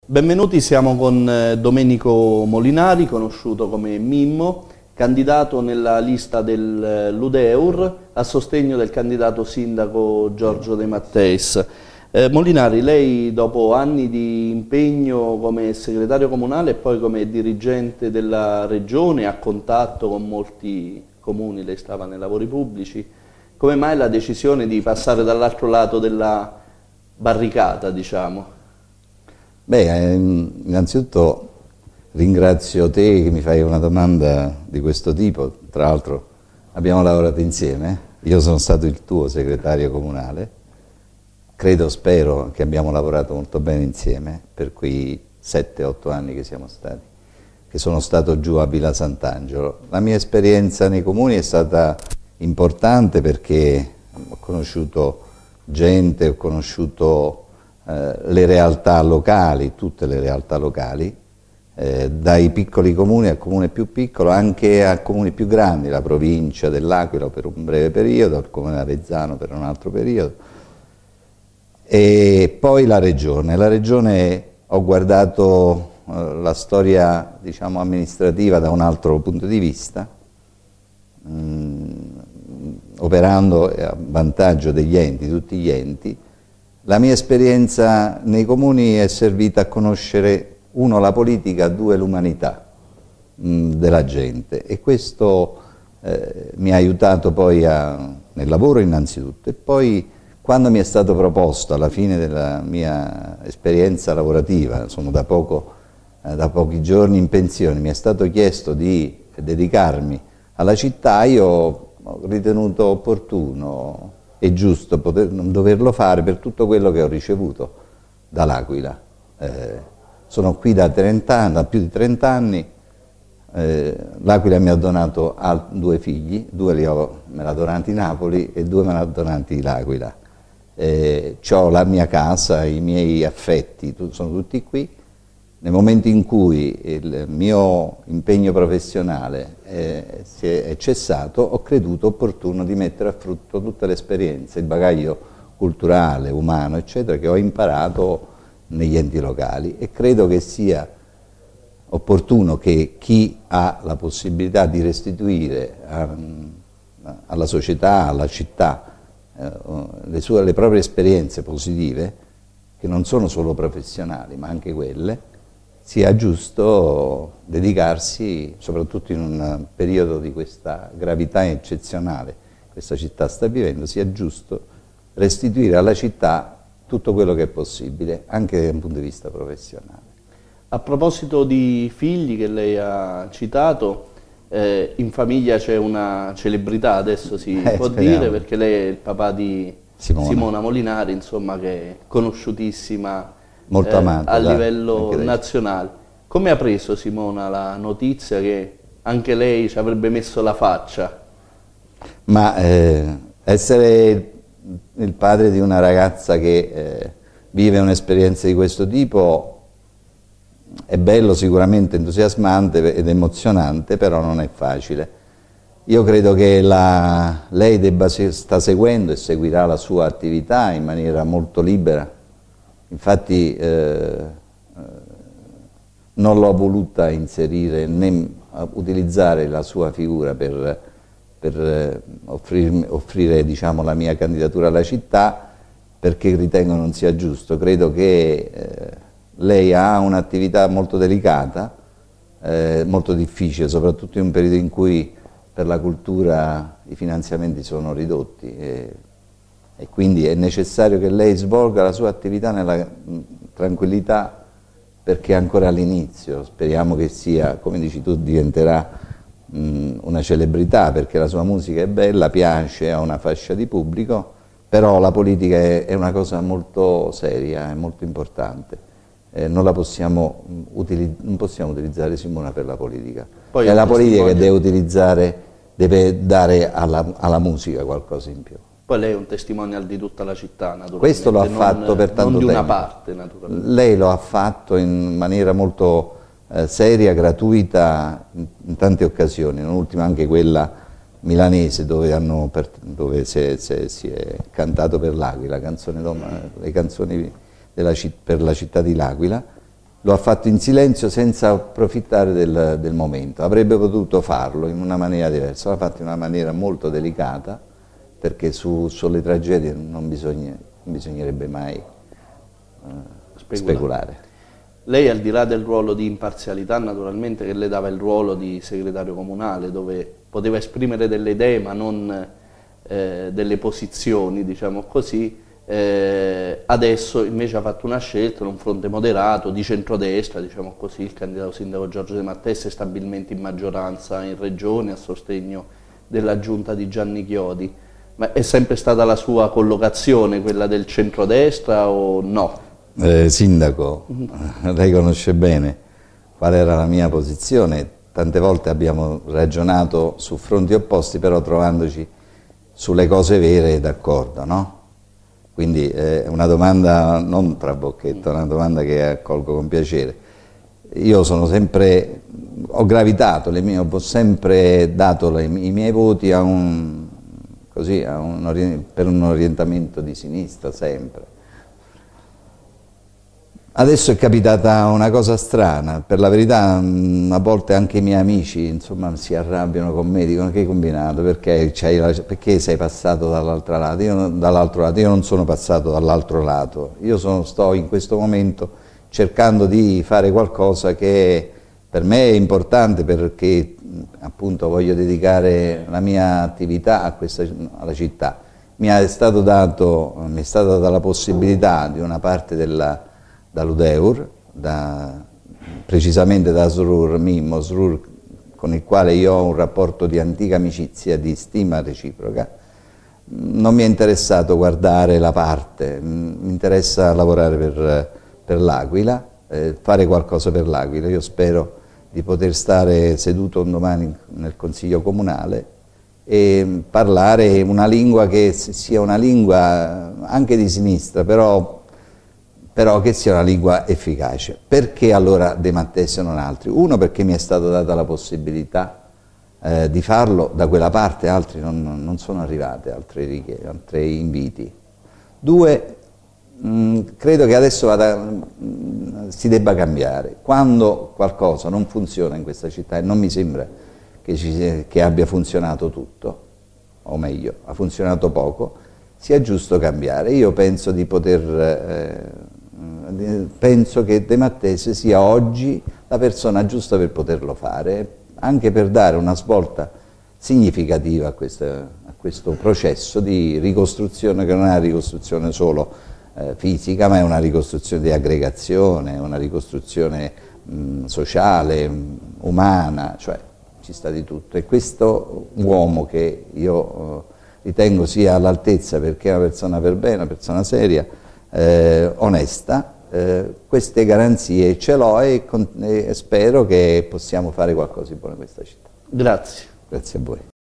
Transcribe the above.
Benvenuti, siamo con Domenico Molinari, conosciuto come Mimmo, candidato nella lista dell'UDEUR a sostegno del candidato sindaco Giorgio De Matteis. Molinari, lei dopo anni di impegno come segretario comunale e poi come dirigente della regione, a contatto con molti comuni, lei stava nei lavori pubblici, come mai la decisione di passare dall'altro lato della barricata, diciamo? Beh, innanzitutto ringrazio te che mi fai una domanda di questo tipo. Tra l'altro abbiamo lavorato insieme, io sono stato il tuo segretario comunale, spero che abbiamo lavorato molto bene insieme per quei 7-8 anni che siamo stati, che sono stato giù a Villa Sant'Angelo. La mia esperienza nei comuni è stata importante perché ho conosciuto gente, ho conosciuto le realtà locali, tutte le realtà locali, dai piccoli comuni al comune più piccolo, anche a comuni più grandi, la provincia dell'Aquila per un breve periodo, il comune di Avezzano per un altro periodo, e poi la regione. La regione ho guardato la storia, diciamo, amministrativa da un altro punto di vista, operando a vantaggio degli enti, tutti gli enti. La mia esperienza nei comuni è servita a conoscere, uno, la politica, due, l'umanità della gente, e questo mi ha aiutato poi nel lavoro innanzitutto, e poi quando mi è stato proposto alla fine della mia esperienza lavorativa, sono da pochi giorni in pensione, mi è stato chiesto di dedicarmi alla città, io ho ritenuto opportuno è giusto doverlo fare per tutto quello che ho ricevuto dall'Aquila. Sono qui da 30 anni, da più di 30 anni, l'Aquila mi ha donato 2 figli, 2 me l'ha donati Napoli e 2 me l'ha donati l'Aquila. Ho la mia casa, i miei affetti, sono tutti qui. Nel momento in cui il mio impegno professionale è cessato, ho creduto opportuno di mettere a frutto tutte le esperienze, il bagaglio culturale, umano, eccetera, che ho imparato negli enti locali, e credo che sia opportuno che chi ha la possibilità di restituire alla società, alla città, le proprie esperienze positive, che non sono solo professionali ma anche quelle, sia giusto dedicarsi, soprattutto in un periodo di questa gravità eccezionale che questa città sta vivendo, sia giusto restituire alla città tutto quello che è possibile, anche dal punto di vista professionale. A proposito di figli che lei ha citato, in famiglia c'è una celebrità, adesso si può dire, perché lei è il papà di Simona Molinari, insomma, che è conosciutissima, molto amata, a livello nazionale. Come ha preso Simona la notizia che anche lei ci avrebbe messo la faccia? Ma essere il padre di una ragazza che vive un'esperienza di questo tipo è bello, sicuramente entusiasmante ed emozionante, però non è facile. Io credo che lei sta seguendo e seguirà la sua attività in maniera molto libera. Infatti non l'ho voluta inserire né utilizzare la sua figura per offrire, diciamo, la mia candidatura alla città, perché ritengo non sia giusto. Credo che lei ha un'attività molto delicata, molto difficile, soprattutto in un periodo in cui per la cultura i finanziamenti sono ridotti, e quindi è necessario che lei svolga la sua attività nella tranquillità, perché è ancora all'inizio. Speriamo che sia, come dici tu, diventerà una celebrità, perché la sua musica è bella, piace a una fascia di pubblico, però la politica è una cosa molto seria, è molto importante. Non possiamo utilizzare Simona per la politica. Poi è la politica che deve dare alla musica qualcosa in più. Poi lei è un testimonial di tutta la città, naturalmente. Questo lo ha fatto per tanto tempo. Non di una parte, naturalmente. Lei lo ha fatto in maniera molto seria, gratuita, in tante occasioni, non ultima anche quella milanese dove si è cantato per l'Aquila, le canzoni per la città di l'Aquila, lo ha fatto in silenzio senza approfittare del momento. Avrebbe potuto farlo in una maniera diversa, l'ha fatto in una maniera molto delicata, perché sulle tragedie non bisognerebbe mai speculare. Lei, al di là del ruolo di imparzialità, naturalmente, che le dava il ruolo di segretario comunale, dove poteva esprimere delle idee ma non delle posizioni, diciamo così, adesso invece ha fatto una scelta in un fronte moderato, di centrodestra, diciamo così. Il candidato sindaco Giorgio De Matteis è stabilmente in maggioranza in regione a sostegno della giunta di Gianni Chiodi. Ma è sempre stata la sua collocazione quella del centrodestra o no? Sindaco, lei conosce bene qual era la mia posizione. Tante volte abbiamo ragionato su fronti opposti, però trovandoci sulle cose vere d'accordo, no? Quindi è una domanda non trabocchetto, è una domanda che accolgo con piacere. Io sono sempre, ho gravitato, ho sempre dato i miei voti per un orientamento di sinistra, sempre. Adesso è capitata una cosa strana, per la verità a volte anche i miei amici, insomma, si arrabbiano con me, dicono: che hai combinato, perché sei passato dall'altro lato? Io non sono passato dall'altro lato, io sto in questo momento cercando di fare qualcosa che per me è importante, perché appunto voglio dedicare la mia attività alla città. Mi è stata data la possibilità di una parte dall'Udeur, precisamente da Mimmo Srur, con il quale io ho un rapporto di antica amicizia, di stima reciproca. Non mi è interessato guardare la parte, mi interessa lavorare per l'Aquila, fare qualcosa per l'Aquila. Io spero di poter stare seduto un domani nel Consiglio Comunale e parlare una lingua che sia una lingua anche di sinistra, però che sia una lingua efficace. Perché allora De Matteis e non altri? Uno, perché mi è stata data la possibilità di farlo da quella parte, altri non sono arrivate, altri inviti. Due, credo che adesso si debba cambiare. Quando qualcosa non funziona in questa città, e non mi sembra che abbia funzionato tutto, o meglio, ha funzionato poco, sia giusto cambiare. Io penso penso che De Matteis sia oggi la persona giusta per poterlo fare, anche per dare una svolta significativa a questo processo di ricostruzione, che non è una ricostruzione solo fisica, ma è una ricostruzione di aggregazione, una ricostruzione sociale, umana, cioè ci sta di tutto. E questo uomo, che io ritengo sia all'altezza, perché è una persona per bene, una persona seria, onesta, queste garanzie ce l'ho e spero che possiamo fare qualcosa di buono in questa città. Grazie. Grazie a voi.